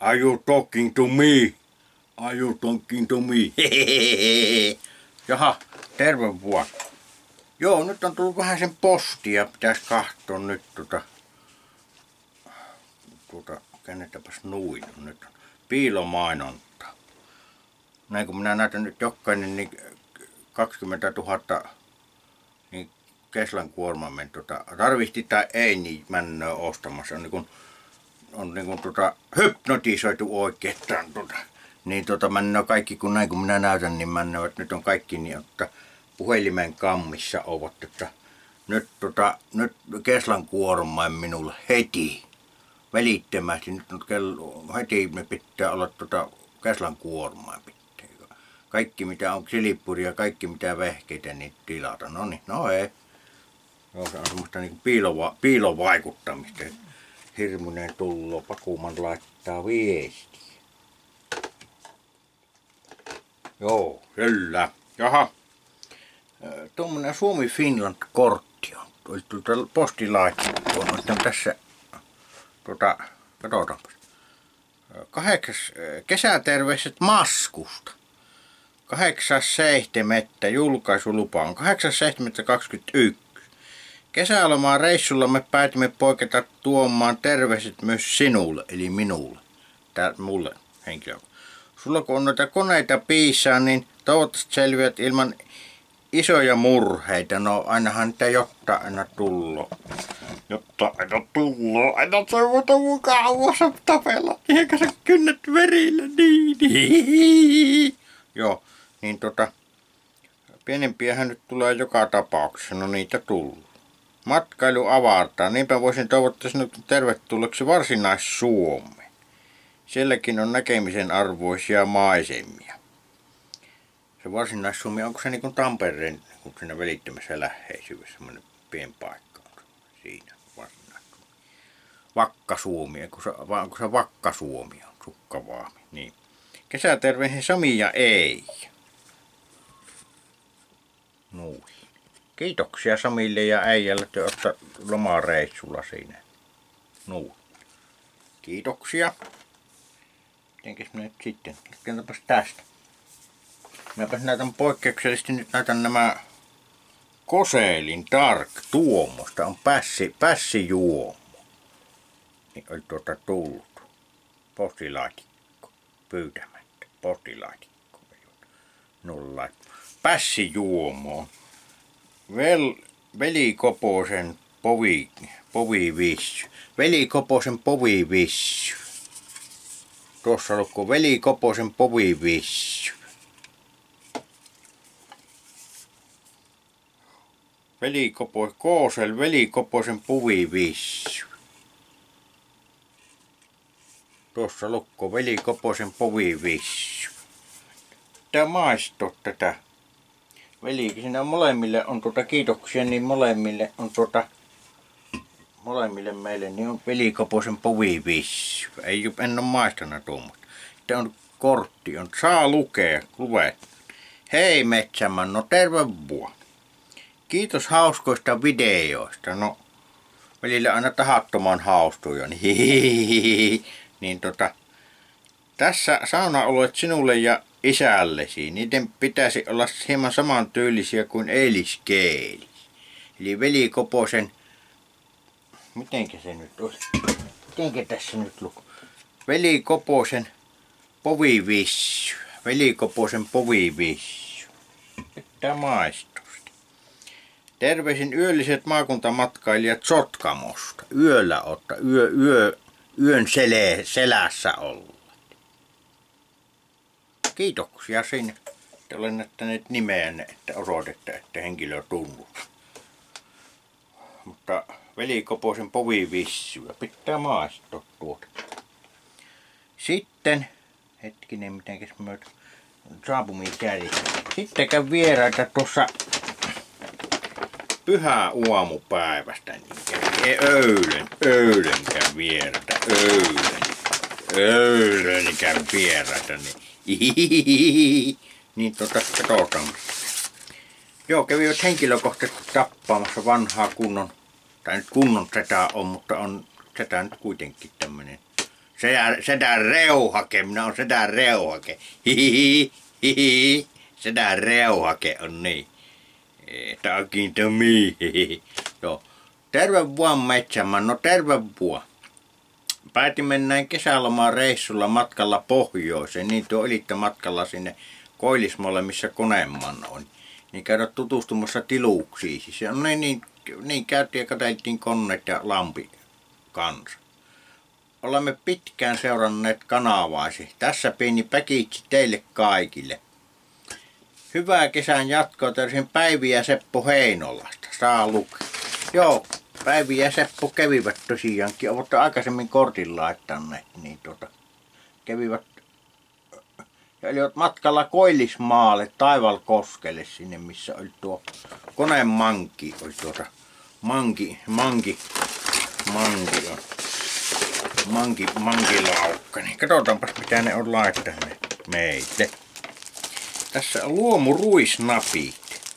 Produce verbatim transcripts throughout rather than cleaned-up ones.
Are you talking to me? Are you talking to me? Jaha, terve vuosi. Joo, nyt on tullut vähän sen postia. Pitäis katsoa nyt tota... Tuota, käännetäpäs noin. Nyt on piilomainonta. Näin kun minä näytän nyt jokainen, niin kaksikymmentätuhatta niin Keslan kuormamen tota, tarvisti tai ei, niin männöä ostamassa. On niin kuin, on niin kuin tota, hypnotisoitu oikeastaan. Tota. Niin tota, männöä kaikki, kun näin kun minä näytän, niin männöä, että nyt on kaikki niin, että puhelimen kammissa ovat, että nyt, tota, nyt Keslan kuormain minulle heti, välittömästi, nyt on kello, heti me pitää olla tota, Keslan kuormain pitää. Kaikki mitä on silippuria, kaikki mitä vehkeitä, niin tilata. No niin, no ei. No, se on semmoista niinku piilova, piilovaikuttamista. Hirmuinen tullo, Pakuman laittaa viestiä. Joo, kyllä. Jaha. Tuommoinen Suomi-Finland-kortti on. Oli tuolta postilaitteelta. On tässä, tuota, katsotaanpas. Kahdeksas kesäterveiset Maskusta. kahdeksas seitsemättä julkaisulupa on kahdeksas seitsemättä kaksikymmentäyksi. Kesälomaan reissulla me päätimme poiketa tuomaan terveiset myös sinulle, eli minulle. Tää mulle henkilö. Sulla kun on noita koneita piisaa, niin toivottavasti selviät ilman isoja murheita. No ainahan niitä jotta aina tullo. Jotta aina tullo. Aina toivota mukavassa tapella. Eikä sä kynnät verillä. Niin, niin. Joo, niin tota, pienempiähän nyt tulee joka tapauksessa, no niitä tullut. Matkailu avartaa, niinpä voisin toivottaa sinut tervetulleeksi Varsinais-Suomeen. Sielläkin on näkemisen arvoisia maisemia. Se Varsinais-Suomi, onko se niin kuin Tampereen, kun siinä välittömässä läheisyydessä, semmoinen pieni paikka on siinä Varsinais-Suomi. Vakka-Suomi, vai onko se Vakka-Suomi on, Sukkavaami, niin. Kesäterveisin Sami ja Ei. Noin. Kiitoksia Samille ja Äijälle, että olette lomareissulla siinä. Noin. Kiitoksia. Mitenkäs minä nyt sitten? Kertopas tästä. Minäpäs näytän poikkeuksellisesti nyt näytän nämä Koselin Dark Tuomosta. On pässi, pässijuomo. Niin oli tuota tullut. Postilaatikko. Pyytämään. Postilaatikko. Nolla. Pässijuomo. Vel, Veli Koposen povi, povivissy. Veli Koposen povivissy. Tuossa lukee Veli Koposen povivissy. Veli Koposen, Koosel, Veli Koposen povivissy. Tuossa lukko Veli Koposen povivissy. Tää maistuu tätä. Veli, siinä molemmille on tuota kiitoksia, niin molemmille on tuota molemmille meille niin on Veli Koposen povivissy. Ei en ole maistanut tuommoista. Tää on kortti, on saa lukea, luet. Hei Metsäman, no terve vuosi. Kiitos hauskoista videoista. No välillä aina tahattoman haustuja. Niin, niin tota, tässä saunaoluet sinulle ja isällesi. Niiden pitäisi olla hieman samantyylisiä kuin eiliskeeli. Eli Veli Koposen... Mitenkä se nyt olisi? Mitenkä tässä nyt luku? Veli Koposen povivissy. Veli Koposen povivissy. Pitää maistua. Terveisin yölliset maakuntamatkailijat Sotkamosta. Yöllä otta, yö, yö, yön sele, selässä olla. Kiitoksia sinne. Te olen näyttäneet nimeänne, että osoitetta, että henkilö tunnut. Mutta Veli Koposen povivissyä pitää maistua tuota. Sitten, hetkinen, mitenkäs myötä saapumia kärjistä. Sitten käy vieraita tuossa pyhä aamupäivästä, niin kävi Öylön, Öylön käy vieraita, Öylön, Öylön käy vieraita, niin Ihihihihi. Niin tota, katsotaan. Joo, kävivät henkilökohtaisesti tappaamassa vanhaa kunnon, tai nyt kunnon setää on, mutta on setää nyt kuitenkin tämmönen Sedän, sedän reuhake, minä on sedän reuhake. Hihihi, hihihi. Sedän reuhake on niin. Talking to me. Joo. Terve vuon metsämän, no terve vuon. Päätimme näin kesälomaan reissulla matkalla pohjoiseen, niin tuo olitte matkalla sinne Koillismaalle, missä Koneman on. Niin käydä tutustumassa tiluksiin. Siis on niin, niin, niin käytiin ja katseltiin koneet ja lampi kanssa. Olemme pitkään seuranneet kanavaasi. Tässä pieni päkitsi teille kaikille. Hyvää kesän jatkoa täysin Päivi ja Seppo Heinolasta. Saa lukea. Joo, Päivi ja Seppo kävivät tosiaankin. Olette aikaisemmin kortin laittaneet. Niin tuota, kävivät ja olivat matkalla Koillismaalle, Taivalkoskelle sinne, missä oli tuo koneen manki. Oli tuota manki, manki, manki on. Manki, mankilaukka. Niin katsotaanpas mitä ne on laittaneet meille. Tässä on luomuruisnapit.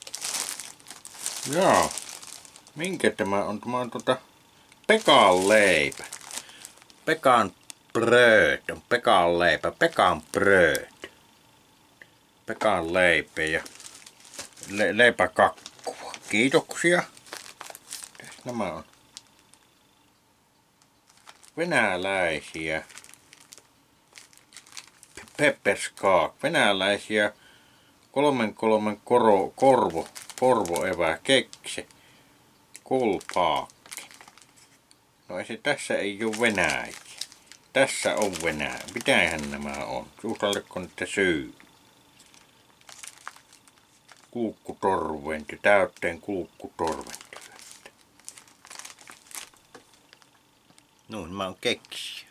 Joo. Minkä tämä on? Tämä on tuota Pekan leipä. Pekan bröd on Pekan leipä. Pekan bröd. Pekan leipä ja le leipäkakkua. Kiitoksia. Tässä nämä on venäläisiä pepperskaak, venäläisiä kolmen kolmen koro, korvo, korvoevää kekse, kulpaakki. No ei se, tässä ei ole Venäjä. Tässä on Venäjä. Mitähän nämä on? Uskalletko nyt syy? Kulkkutorventy, täytteen kulkkutorventy. No, mä oon keksiä.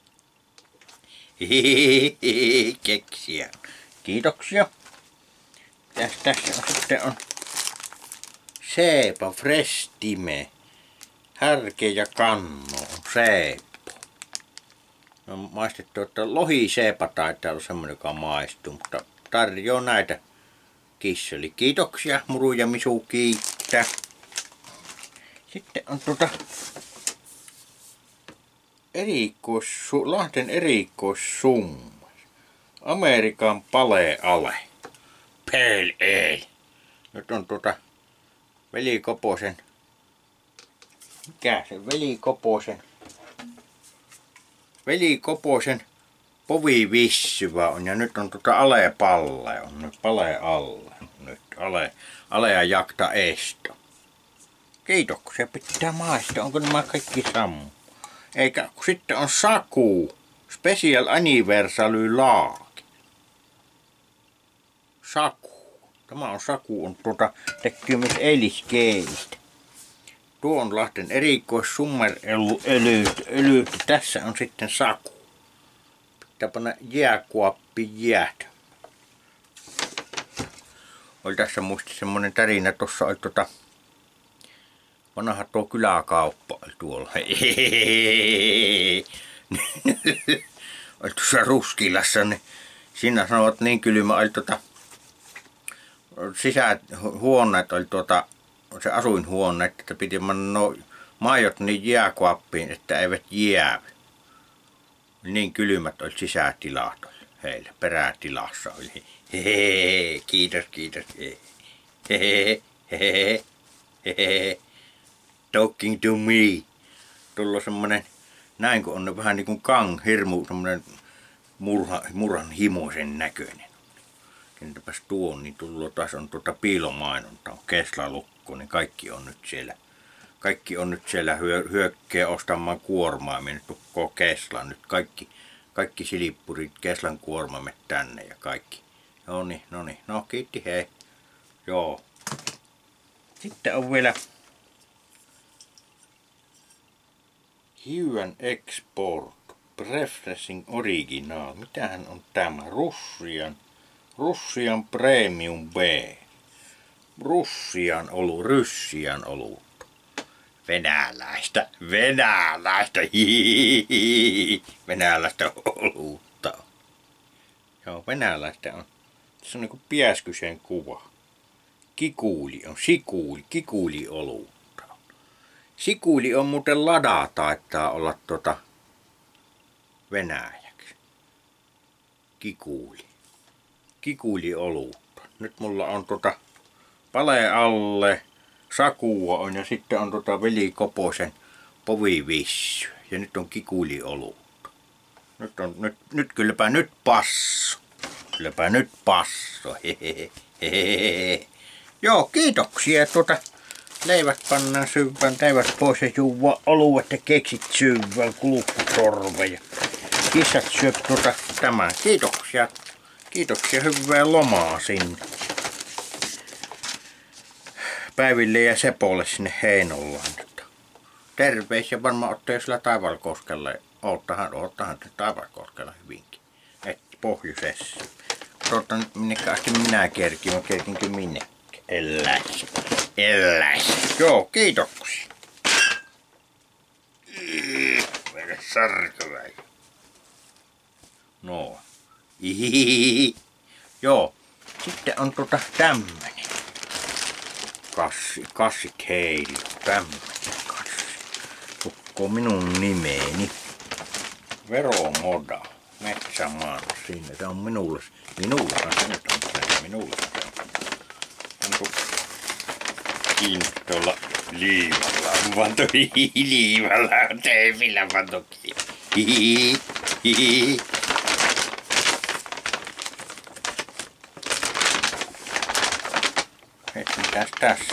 Hihihihi, keksiä. Kiitoksia. Tässä, tässä on sitten on Seepa Frestime. Härke ja kanno on Seeppo. No maistettu, että lohiseepa taitaa olla semmonen, joka maistuu, mutta tarjoaa näitä kisseli. Kiitoksia, Muru ja Misu kiittää. Sitten on tuota erikoissu, Lahden erikoissumma. Amerikan Pale Ale. Pale Ale. Nyt on tuota Veli Koposen. Mikä se Veli Koposen? Veli Koposen povivissyvä on ja nyt on tuota Ale Palle on nyt Pale alle. Nyt Ale, ale ja jakta esto. Kiitoksia, pitää maistaa. Onko nämä kaikki samu? Eikä, kun sitten on Saku, Special Anniversary Laak. Saku. Tämä on Saku, on tuota, tekee myös eiliskeilistä. Tuo on Lahden erikoissummeröljy. Tässä on sitten Saku. Pitää panna jääkuoppi jäät. Oli tässä muisti semmonen tarina, tossa oli tota vanha tuo kyläkauppa oli tuolla. Oli tuossa Ruskilassa, niin siinä sanovat niin kylmä oli tuota sisähuoneet oli tuota se asuinhuoneet, että piti panna no maijot niin jääkuoppiin, että eivät jäävy. Niin kylmät oli sisätilat oli heillä, perätilassa oli. Hehehe, kiitos, kiitos. Hehehe, hehehe, hehehe. Talking to me. Tullut semmonen, näin kun on vähän niin kuin kang, hirmu, semmonen murha, murhan himoisen näköinen. Kentäpäs tuon, niin tullut taas on tuota piilomainonta, on Kesla-lukko, niin kaikki on nyt siellä. Kaikki on nyt siellä hyö, hyökkää ostamaan kuormaa, minne tukkoo Kesla nyt. Kaikki, kaikki silippurit, Keslan kuormamme tänne ja kaikki. No niin, no niin, no kiitti hei. Joo. Sitten on vielä Huan Export Refreshing Original. Mitähän on tämä? Russian, Russian Premium B. Russian olut, Ryssian olut. Venäläistä, venäläistä, hihihi, venäläistä olutta. Joo, venäläistä on. Se on niinku piäskysen kuva. Kikuuli on, sikuuli, kikuuli olutta. Sikuuli on muuten lada, taitaa olla tota venäjäksi. Kikuuli. Kikuuli olutta. Nyt mulla on tota pale alle, sakua on ja sitten on tota Veli Koposen povivissy. Ja nyt on kikuuli olutta. Nyt on, nyt, nyt kylläpä nyt passo. Kylläpä nyt passo. Hehehehe. Joo, kiitoksia. Tuota, leivät pannaan syvään, leivät pois ja juua oluet ja keksit syvään, kulkutorveja. Kissat syö tuota tämän. Kiitoksia. Kiitoksia, hyvää lomaa sinne. Päiville ja Sepolle sinne Heinolaan. Terveisiä varmaan ottaa sillä Taivalkoskella. Oottahan, oottahan Taivalkoskella hyvinkin. Et pohjoisessa. Katsotaan nyt minnekä asti minä kerkin. Mä kerkinkö minnekin. Elläis. Elläis. Joo, kiitoksia. Mene sarkaväi. No. Ihihihi. Joo. Sitten on tota tämmönen. Kassi, kassit heilu. Tämmönen kassi. Lukko minun nimeeni. Veromoda. Metsämaan. Siinä se on minulle. Minulle kanssa. Nyt on se. Minulle se on. Onko kiinni tuolla liivalla? On pantu liivalla. On teipillä pantu kiinni. Hihihi. Hihihi. Et mitäs tässä?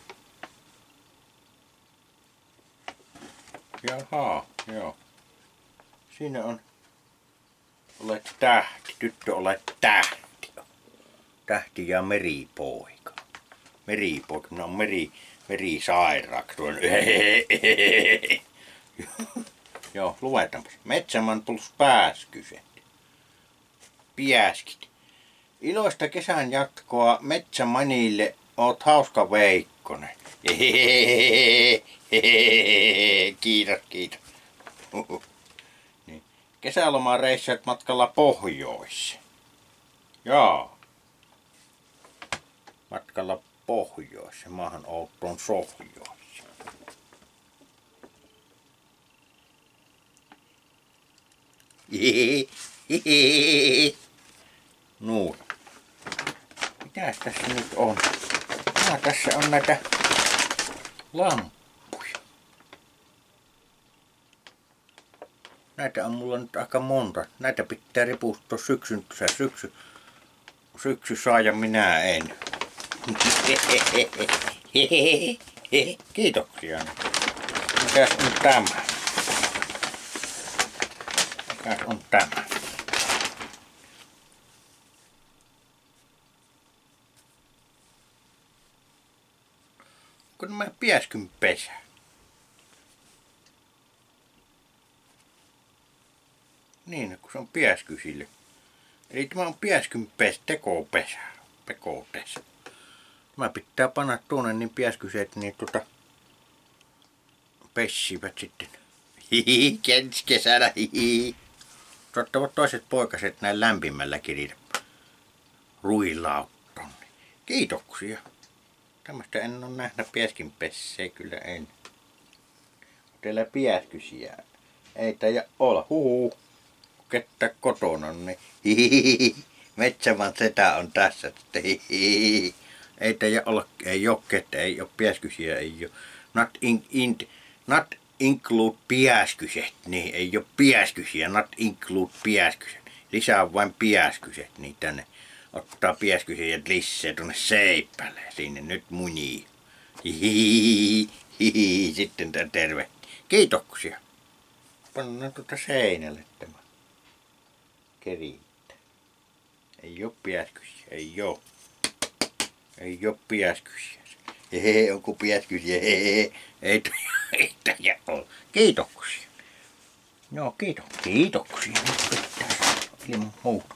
Jaha, joo. Siinä on. Olet tähti, tyttö olet tähti. Tähti ja meripoika. Meripoika, minä on meri, merisairaaksi tuon. Joo, luetaanpas. Metsäman plus pääskyset. Piäskit. Iloista kesän jatkoa Metsämanille, oot hauska Veikkonen. Kiitos, kiitos. Niin. Kesälomareissat matkalla pohjois. Jaa. Matkalla pohjois. Maahan Outtoon sohjois. Nuo. Mitäs tässä nyt on? Ah, tässä on näitä lamppuja. Näitä on mulla nyt aika monta. Näitä pitää ripustaa syksyn, syksy, syksy saa ja minä en. Kiitoksia. Mitäs on tämä? Mikäs on tämä? Kun mä piäskyn pesä. Niin, kun se on piäskysille. Eli tämä on piäskyn pesä, tekopesä. Pekopesä. Mä pitää panna tuonne niin piäskyset, niin tota pessivät sitten. Hihi, ensi kesänä, hihi. Toivottavasti toiset poikaset näin lämpimällä kirjata ruilautton. Kiitoksia. Tämmöistä en ole nähnyt piäskin pessejä, kyllä en. Teillä piäskysiä. Ei taida olla. Huhu. Kettä kotona, niin hihihihi. Metsäman setä on tässä. Hihihihi. Ei taida olla, ei ole kettä, ei ole piäskysiä, ei ole. Not, in, in, not include piäskyset, niin ei ole piäskysiä, not include piäskyset. Lisää vain piäskyset, niin tänne. Ottaa piäskysiä lisää tuonne Seipälle. Sinne nyt munii. Hihihihi. Hihihi. Sitten tää terve. Kiitoksia. Pannaan tuota seinälle tämä. Keriittä. Ei oo piäskysiä. Ei oo. Ei oo piäskysiä. Hehe, onko piäskysiä? Hehe. Ei ei taida olla. Kiitoksia. Joo, kiitos. Kiitoksia. Nyt pitää ilman muuta.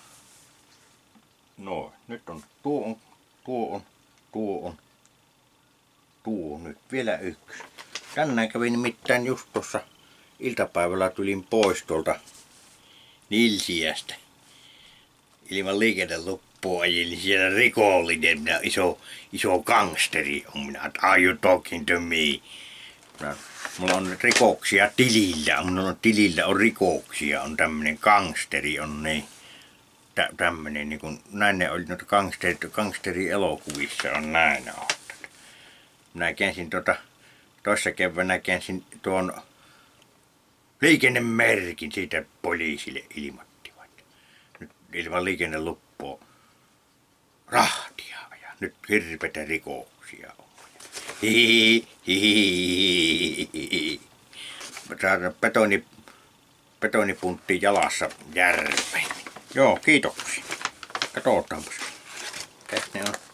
No, nyt on tuo on, tuo on, tuo on, tuo on nyt vielä yksi. Tänään kävin nimittäin just tuossa iltapäivällä tulin pois tuolta Nilsiästä. Ilman liikenneluppua ajelin siellä rikollinen, iso, iso gangsteri on minä, are you talking to me? Minä mulla on rikoksia tilillä, mulla on tilillä on rikoksia, on tämmönen gangsteri, on niin, tä, tämmönen niin kuin, näin ne oli noita gangsteri, gangsteri-elokuvissa on näin ollut. Minä käänsin tuota, toissa keväänä käänsin tuon liikennemerkin, siitä poliisille ilmoittivat. Nyt ilman liikenneluppua rahtia ja nyt hirveitä rikoksia on. Hihihi, hihihi. Saadaan betoni, betonipuntti jalassa järveen. Joo, kiitoksia. Katsotaanpas. Tässä ne on.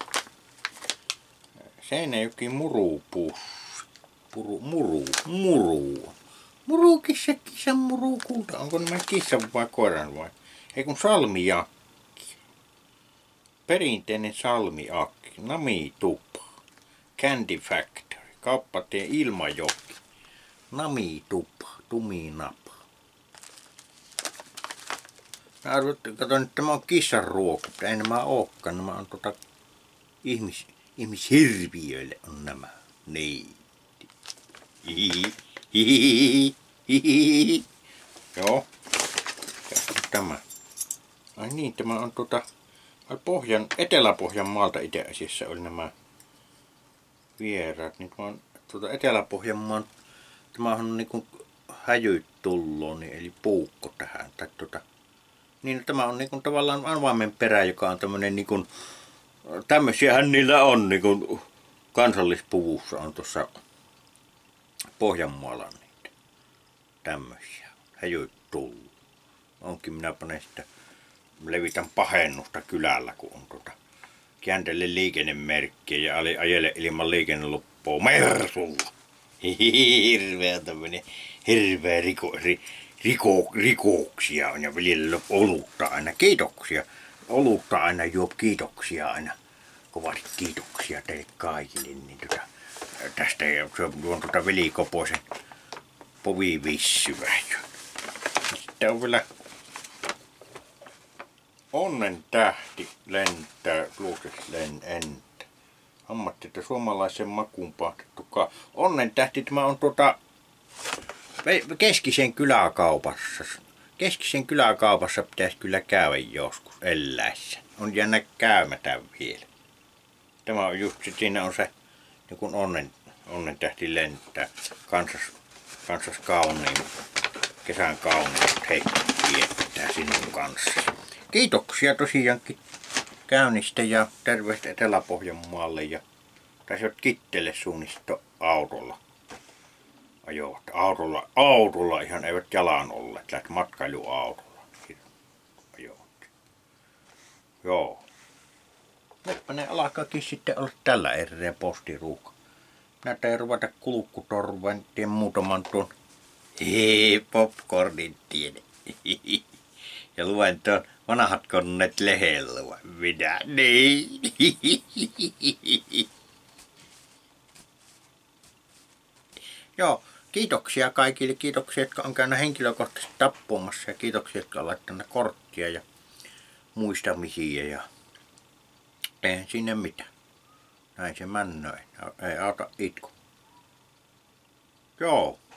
Seinäjoki murupussi. Puru, muru, muru. Muru, kissa, kissa, muru, kulta. Onko nämä kissan vai koiran vai? Ei kun salmiakki. Perinteinen salmiakki. Namitupa. Candy Factory. Kauppatie Ilmajoki. Namitupa. Tuminapa. Kato nyt, tämä on kissan ruoku. Ei nämä olekaan. Nämä on tota ihmis, ihmishirviöille on nämä. Niin. Hihihi. Hihihi. Hihihi. Joo. Tämä. Ai niin, tämä on tota Pohjan, Etelä-Pohjanmaalta itse asiassa oli nämä vieraat. Nyt mä oon tuota Etelä-Pohjanmaan, tämä on niinku häjyt tulloo, niin eli puukko tähän. Tai tuota, niin tämä on niinku tavallaan avaimen perä, joka on tämmönen niinku, tämmösiähän niillä on niinku kansallispuvussa on tuossa Pohjanmaalla niitä. Tämmösiä. Häjyt tulloo. Onkin minä panen sitä, levitän pahennusta kylällä, kun on tuota kääntele liikennemerkkiä ja ajele ilman liikenneluppua Mersulla. Hirveä tämmönen, hirveä riko, ri, riko, rikoksia on ja välillä olutta aina. Kiitoksia. Olutta aina juo, kiitoksia aina. Kovasti kiitoksia teille kaikille. Niin tota, tästä se on tuota velikopoisen povivissyä. Sitten on vielä Onnen tähti lentää, luukses len entä. Ammatti, että suomalaisen makuun pahtettukaan. Onnen tähti, tämä on tuota Keskisen kyläkaupassa. Keskisen kyläkaupassa pitäisi kyllä käydä joskus eläessä. On jännä käymätään vielä. Tämä on just, siinä on se niin kuin onnen, onnen tähti lentää. Kansas, kansas kauniin, kesän kauniin heikki viettää sinun kanssa. Kiitoksia tosiaankin käynnistä ja terveistä Etelä-Pohjanmaalle ja tässä Kittelle suunnisto autolla. Ajoivat autolla, autolla ihan eivät jalan olleet, lähti matkailuautolla. Ajoivat. Joo. Nytpä ne alkaakin sitten olla tällä erää postiruuhka. Minä tein ruveta kulkutorven, tien muutaman tuon hei, popcornin tiede. Ja luen tuon vanhat konnet lehdellä vai minä? Niin. Joo, kiitoksia kaikille. Kiitoksia, jotka on käynyt henkilökohtaisesti tappumassa ja kiitoksia, jotka on laittanut korttia ja muistamisia ja eihän sinne mitään. Näin se männöi. Ei auta itku. Joo.